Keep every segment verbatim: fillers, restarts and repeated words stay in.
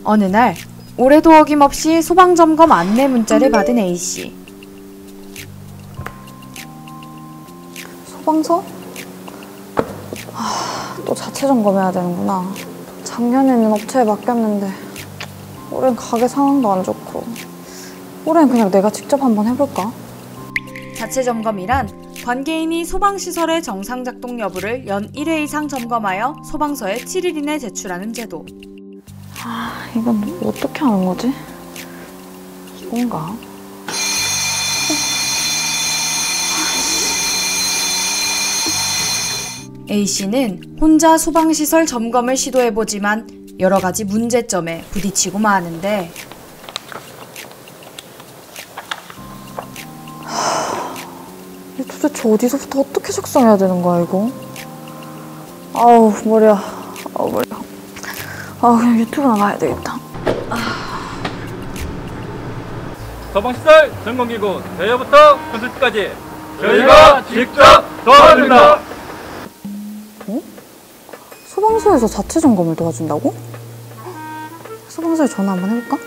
어느 날 올해도 어김없이 소방점검 안내 문자를 받은 A씨. 소방서? 아, 또 자체 점검해야 되는구나. 작년에는 업체에 맡겼는데 올해는 가게 상황도 안 좋고 올해는 그냥 내가 직접 한번 해볼까? 자체 점검이란 관계인이 소방시설의 정상 작동 여부를 연 일 회 이상 점검하여 소방서에 칠 일 이내 제출하는 제도. 아, 이건 어떻게 하는 거지? 이건가? A씨는 혼자 소방시설 점검을 시도해보지만 여러 가지 문제점에 부딪히고 마는데 도대체 어디서부터 어떻게 작성해야 되는 거야, 이거? 아우, 머리야. 아우, 머리야. 아, 그냥 유튜브나 봐야 되겠다. 아. 소방시설 점검기구 대여부터 건설까지 저희가 직접 도와드립니다. 어? 소방서에서 자체 점검을 도와준다고? 소방서에 전화 한번 해볼까?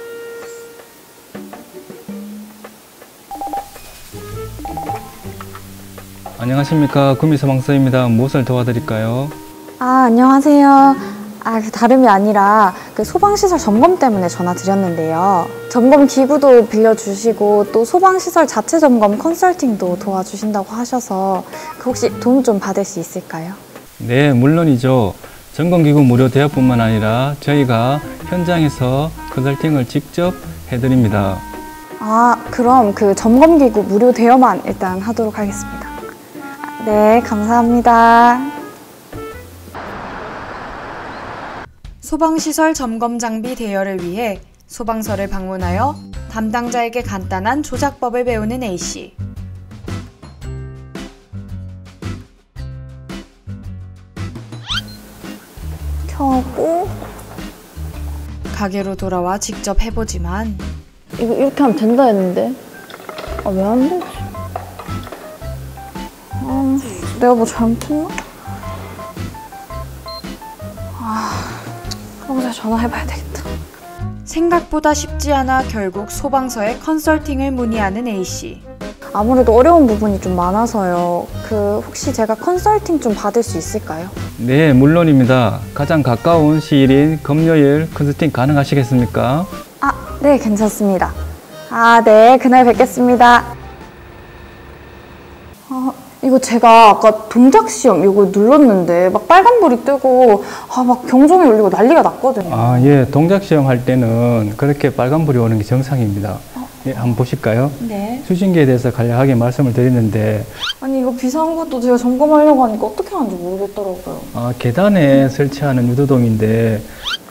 안녕하십니까. 구미소방서입니다. 무엇을 도와드릴까요? 아, 안녕하세요. 아, 그 다름이 아니라 그 소방시설 점검 때문에 전화 드렸는데요. 점검 기구도 빌려주시고 또 소방시설 자체 점검 컨설팅도 도와주신다고 하셔서 그 혹시 도움 좀 받을 수 있을까요? 네, 물론이죠. 점검기구 무료 대여뿐만 아니라 저희가 현장에서 컨설팅을 직접 해드립니다. 아, 그럼 그 점검 기구 무료 대여만 일단 하도록 하겠습니다. 네, 감사합니다. 소방시설 점검 장비 대여를 위해 소방서를 방문하여 담당자에게 간단한 조작법을 배우는 A씨. 켜고 가게로 돌아와 직접 해보지만 이거 이렇게 하면 된다 했는데 아, 왜 안 되지? 아, 내가 뭐 잘못했나? 아, 소방서에 전화해봐야 되겠다. 생각보다 쉽지 않아 결국 소방서에 컨설팅을 문의하는 A씨. 아무래도 어려운 부분이 좀 많아서요. 그 혹시 제가 컨설팅 좀 받을 수 있을까요? 네, 물론입니다. 가장 가까운 시일인 금요일 컨설팅 가능하시겠습니까? 아, 네, 괜찮습니다. 아, 네, 그날 뵙겠습니다. 아, 이거 제가 아까 동작 시험 이거 눌렀는데 막 빨간불이 뜨고 아, 막 경종이 울리고 난리가 났거든요. 아, 예. 동작 시험 할 때는 그렇게 빨간불이 오는 게 정상입니다. 어? 예, 한번 보실까요? 네. 수신기에 대해서 간략하게 말씀을 드리는데 아니 이거 비싼 것도 제가 점검하려고 하니까 어떻게 하는지 모르겠더라고요. 아, 계단에 설치하는 유도동인데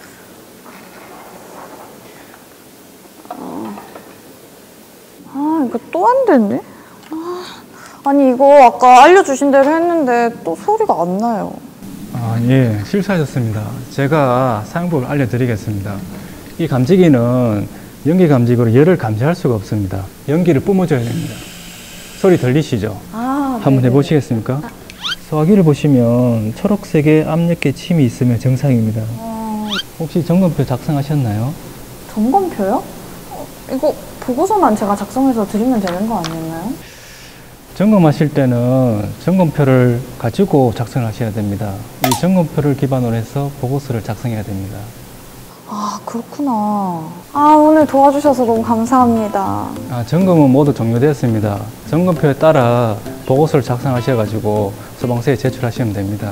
아, 이거 또 안 되네? 아, 아니 이거 아까 알려주신 대로 했는데 또 소리가 안 나요. 아, 예, 실수하셨습니다. 제가 사용법을 알려드리겠습니다. 이 감지기는 연기 감지기로 열을 감지할 수가 없습니다. 연기를 뿜어줘야 됩니다. 소리 들리시죠? 아, 한번 네네. 해보시겠습니까? 소화기를 보시면 초록색의 압력계 침이 있으면 정상입니다. 아, 혹시 점검표 작성하셨나요? 점검표요? 어, 이거 보고서만 제가 작성해서 드리면 되는 거 아니었나요? 점검하실 때는 점검표를 가지고 작성하셔야 됩니다. 이 점검표를 기반으로 해서 보고서를 작성해야 됩니다. 아, 그렇구나. 아, 오늘 도와주셔서 너무 감사합니다. 아, 점검은 모두 종료되었습니다. 점검표에 따라 보고서를 작성하셔가지고 소방서에 제출하시면 됩니다.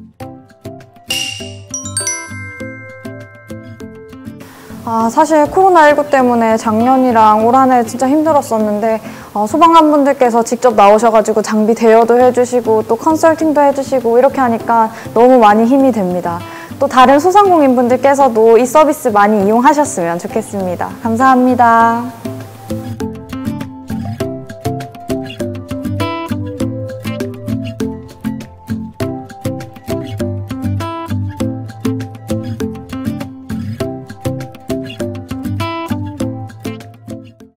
아, 사실 코로나십구 때문에 작년이랑 올 한 해 진짜 힘들었었는데 어, 소방관분들께서 직접 나오셔가지고 장비 대여도 해주시고 또 컨설팅도 해주시고 이렇게 하니까 너무 많이 힘이 됩니다. 또 다른 소상공인분들께서도 이 서비스 많이 이용하셨으면 좋겠습니다. 감사합니다.